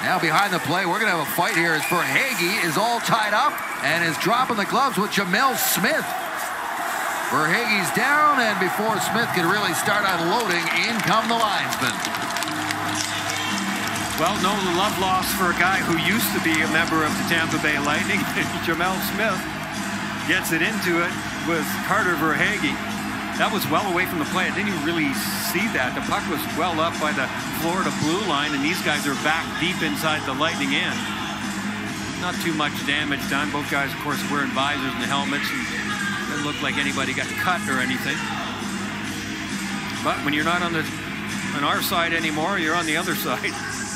Now behind the play, we're going to have a fight here as Verhaeghe is all tied up and is dropping the gloves with Gemel Smith. Verhaeghe's down, and before Smith can really start unloading, in come the linesmen. Well, no love lost for a guy who used to be a member of the Tampa Bay Lightning. Gemel Smith gets it into it with Carter Verhaeghe. That was well away from the play. I didn't even really see that. The puck was well up by the Florida blue line, and these guys are back deep inside the Lightning end. Not too much damage done. Both guys, of course, wearing visors and helmets. And it didn't look like anybody got cut or anything. But when you're not on our side anymore, you're on the other side.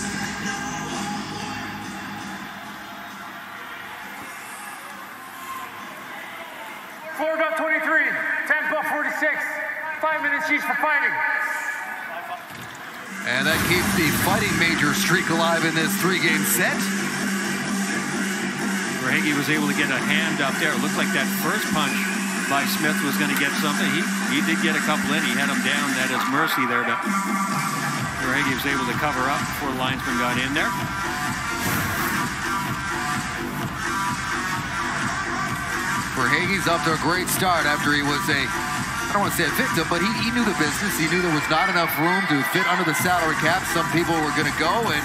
Florida 23, Tampa 46, 5 minutes each for fighting. And that keeps the fighting major streak alive in this 3-game set. Verhaeghe was able to get a hand up there. It looked like that first punch by Smith was going to get something. He did get a couple in. He had him down at his mercy there, but Verhaeghe was able to cover up before the linesman got in there. Verhaeghe's up to a great start after he was I don't want to say a victim, but he knew the business. He knew there was not enough room to fit under the salary cap. Some people were going to go, and